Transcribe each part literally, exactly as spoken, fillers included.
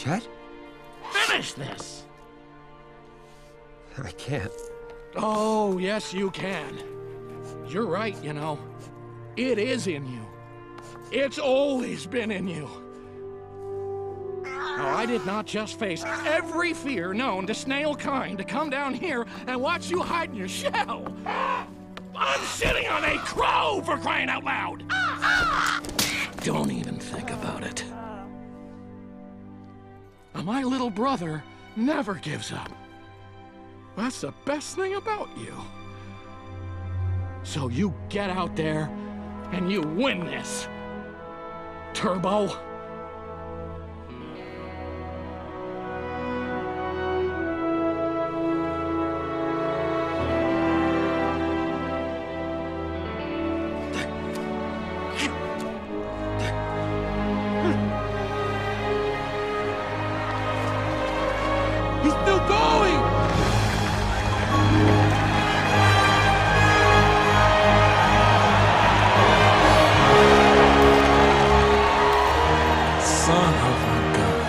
Chet? Finish this! I can't. Oh, yes, you can. You're right, you know. It is in you. It's always been in you. Now, I did not just face every fear known to snail kind to come down here and watch you hide in your shell. I'm sitting on a crow, for crying out loud! Don't even think about it. My little brother never gives up. That's the best thing about you. So you get out there and you win this, Turbo. He's still going! Son of a gun.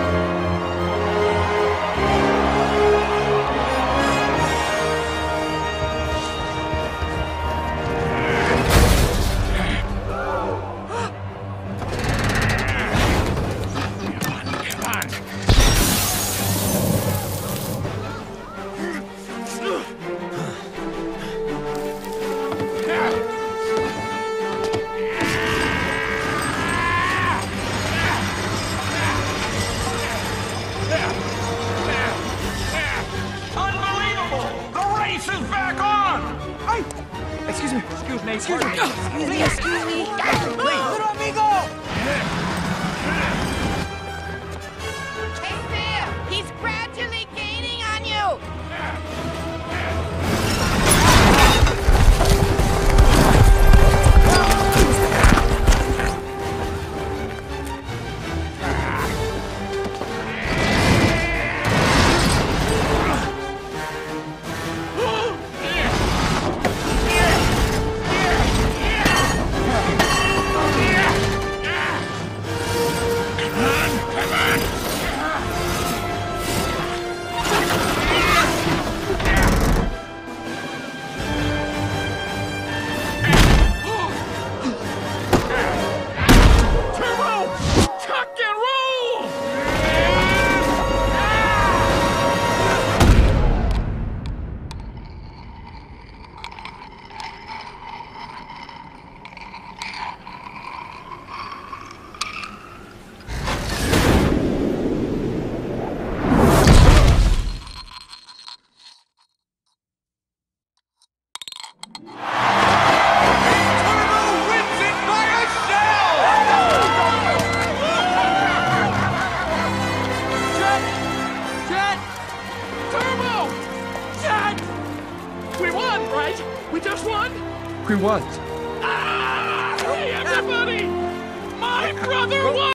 Excuse me, excuse me, excuse me. Excuse me, excuse me. Little amigo! Hey, Phil! He's gradually gaining on you! We won, right? We just won? We won. Ah! Hey, everybody! My brother won!